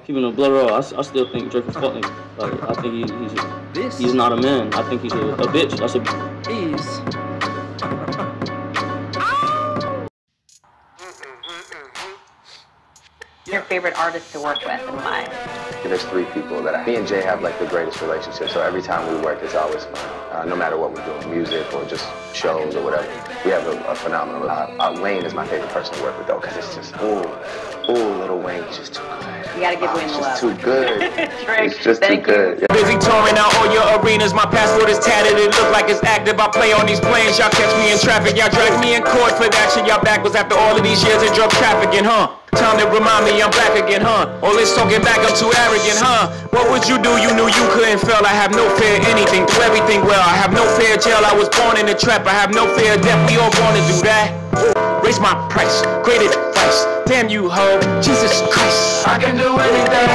keeping the blood raw, I still think Drake is fucking. Like, I think he's not a man. I think he's a bitch. That's a Your favorite artist to work with and why? There's 3 people that me and Jay have like the greatest relationship. So every time we work, it's always fun. No matter what we're doing, music or just shows or whatever, we have a phenomenal life. Wayne is my favorite person to work with though, because it's just little Wayne, he's just too good. You gotta give Wayne the love. It's just too good. It's just too good. Yeah. Busy touring out all your arenas. My passport is tatted. It look like it's active. I play on these planes. Y'all catch me in traffic. Y'all drag me in court for that shit. Y'all back was after all of these years of drug trafficking, huh? Time to remind me I'm back again, huh? All this talking back, I'm too arrogant, huh? What would you do? You knew you couldn't fail. I have no fear of anything, do everything well. I have no fear of jail. I was born in the trap. I have no fear of death. We all born to do that. Raise my price, great advice. Damn you, ho, Jesus Christ. I can do anything.